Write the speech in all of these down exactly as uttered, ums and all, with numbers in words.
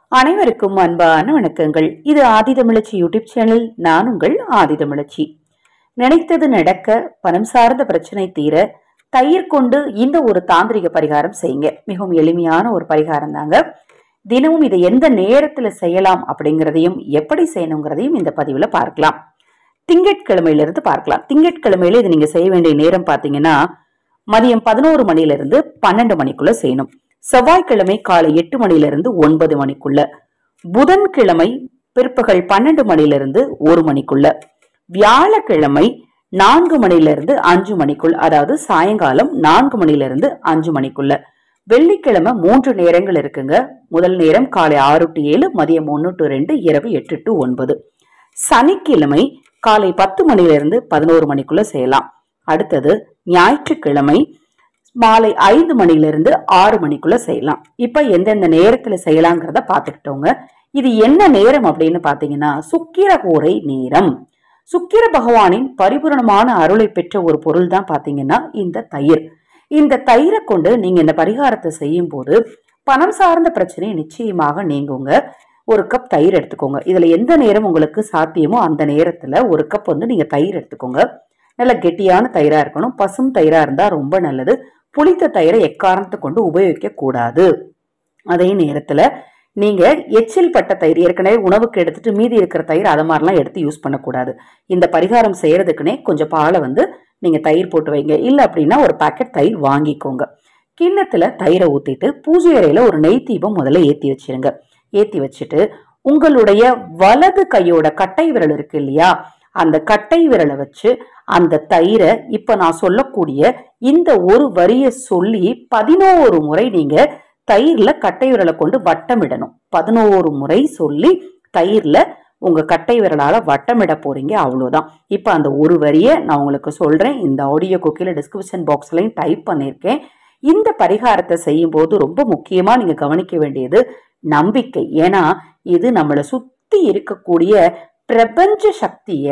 அனைவருக்கும் அன்பான வணக்கங்கள். இது ஆதிதமிழச்சி யூடியூப் சேனல். நான் உங்கள் ஆதிதமிழச்சி. நினைத்தது நடக்க, பணம் சார்ந்த பிரச்சனை தீர தயிர் கொண்டு இந்த ஒரு தாந்திரிக பரிகாரம் செய்யுங்க. மிகவும் எளிமையான ஒரு பரிகாரம் தாங்க. தினமும் இதை எந்த நேரத்துல செய்யலாம் அப்படிங்கிறதையும் எப்படி செய்யணுங்கிறதையும் இந்த பதிவுல பார்க்கலாம். திங்கட்கிழமையில இருந்து பார்க்கலாம். திங்கட்கிழமையில இது நீங்க செய்ய வேண்டிய நேரம் பாத்தீங்கன்னா மதியம் பதினோரு மணில இருந்து பன்னெண்டு மணிக்குள்ள செய்யணும். செவ்வாய்க்கிழமை காலை எட்டு மணில இருந்து ஒன்பது மணிக்குள்ள, புதன்கிழமை பிற்பகல் பன்னெண்டு மணில இருந்து ஒரு மணிக்குள்ள, வியாழக்கிழமை நான்கு மணில இருந்து அஞ்சு மணிக்குள், அதாவது சாயங்காலம் நான்கு மணில இருந்து அஞ்சு மணிக்குள்ள, வெள்ளிக்கிழமை மூன்று நேரங்கள் இருக்குங்க. முதல் நேரம் காலை ஆறு டு ஏழு, மதியம் ஒன்னு டு ரெண்டு, இரவு எட்டு டு ஒன்பது. சனிக்கிழமை காலை பத்து மணில இருந்து பதினோரு மணிக்குள்ள செய்யலாம். அடுத்தது ஞாயிற்றுக்கிழமை மாலை ஐந்து மணில இருந்து ஆறு மணிக்குள்ள செய்யலாம். இப்ப எந்தெந்த நேரத்துல செய்யலாங்கிறத பாத்துக்கிட்டோங்க. இது என்ன நேரம் அப்படின்னு பாத்தீங்கன்னா சுக்கிரஹோரை நேரம். சுக்கிர பகவானின் பரிபூரணமான அருளை பெற்ற ஒரு பொருள் தான் பாத்தீங்கன்னா இந்த தயிர். இந்த தயிரை கொண்டு நீங்க இந்த பரிகாரத்தை செய்யும் போது பணம் சார்ந்த பிரச்சனை நிச்சயமாக நீங்குங்க. ஒரு கப் தயிர் எடுத்துக்கோங்க. இதுல எந்த நேரம் உங்களுக்கு சாத்தியமோ அந்த நேரத்துல ஒரு கப் வந்து நீங்க தயிர் எடுத்துக்கோங்க. நல்ல கெட்டியான தயிரா இருக்கணும். பசும் தயிரா இருந்தா ரொம்ப நல்லது. புளித்த தயிரை எக்காரணத்தை கொண்டு உபயோகிக்க கூடாது. அதே நேரத்துல நீங்க எச்சில் பட்ட தயிர், ஏற்கனவே உணவுக்கு எடுத்துட்டு மீதி இருக்கிற தயிர், அதை மாதிரிலாம் எடுத்து யூஸ் பண்ணக்கூடாது. இந்த பரிகாரம் செய்யறதுக்குன்னே கொஞ்சம் பாலை வந்து நீங்க தயிர் போட்டு வைங்க. இல்லை அப்படின்னா ஒரு பாக்கெட் தயிர் வாங்கிக்கோங்க. கிண்ணத்துல தயிரை ஊத்திட்டு பூஜை அறையில ஒரு நெய் தீபம் முதல்ல ஏத்தி வச்சிருங்க. ஏத்தி வச்சுட்டு உங்களுடைய வலது கையோட கட்டை விரல் இருக்கு இல்லையா, அந்த கட்டை விரலை வச்சு அந்த தயிரை இப்ப நான் சொல்லக்கூடிய இந்த ஒரு வரிய சொல்லி பதினோரு முறை நீங்க தயிர்ல கட்டை விரலை கொண்டு வட்டமிடணும். பதினோரு முறை சொல்லி தயிர்ல உங்க கட்டை விரலால வட்டமிட போறீங்க. அவ்வளவுதான். இப்ப அந்த ஒரு வரிய நான் உங்களுக்கு சொல்றேன். இந்த ஆடியோ குக்கில டிஸ்கிரிப்ஷன் பாக்ஸ்லயும் டைப் பண்ணிருக்கேன். இந்த பரிகாரத்தை செய்யும் போது ரொம்ப முக்கியமா நீங்க கவனிக்க வேண்டியது நம்பிக்கை. ஏன்னா இது நம்மளை சுத்தி இருக்கக்கூடிய பிரபஞ்ச சக்திய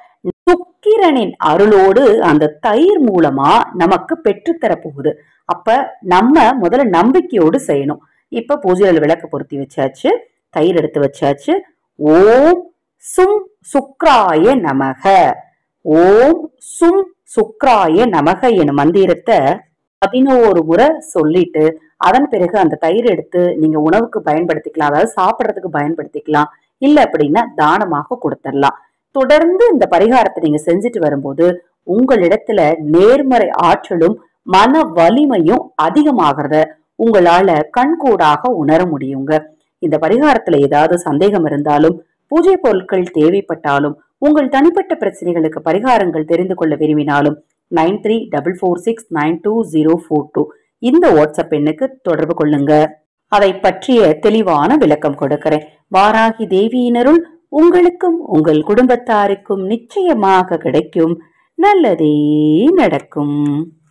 சுக்கிரனின் அருளோடு அந்த தயிர் மூலமா நமக்கு பெற்றுத்தர போகுது. அப்ப நம்ம முதல்ல நம்பிக்கையோடு செய்யணும். இப்ப பூஜையில விளக்கு பொருத்தி வச்சாச்சு, தயிர் எடுத்து வச்சாச்சு. ஓம் சும் சுக்ராய நமக, ஓம் சும் சுக்ராய நமக எனும் மந்திரத்தை பதினோரு முறை சொல்லிட்டு அதன் பிறகு அந்த தயிர் எடுத்து நீங்க உணவுக்கு பயன்படுத்திக்கலாம். அதாவது சாப்பிட்றதுக்கு பயன்படுத்திக்கலாம். இல்ல அப்படின்னா தானமாக கொடுத்துடலாம். தொடர்ந்து இந்த பரிகாரத்தை நீங்க செஞ்சுட்டு வரும்போது உங்களிடத்துல நேர்மறை ஆற்றலும் மன வலிமையும் அதிகமாகிறத உங்களால கண்கூடாக உணர முடியுங்க. இந்த பரிகாரத்துல ஏதாவது சந்தேகம் இருந்தாலும், பூஜை பொருட்கள் தேவைப்பட்டாலும், உங்கள் தனிப்பட்ட பிரச்சனைகளுக்கு பரிகாரங்கள் தெரிந்து கொள்ள விரும்பினாலும் nine three double four six nine two zero four two இந்த வாட்ஸ்அப் எண்ணுக்கு தொடர்பு கொள்ளுங்க. அதை பற்றிய தெளிவான விளக்கம் கொடுக்கிறேன். வாராகி தேவியினருள் உங்களுக்கும் உங்கள் குடும்பத்தாருக்கும் நிச்சயமாக கிடைக்கும். நல்லதே நடக்கும்.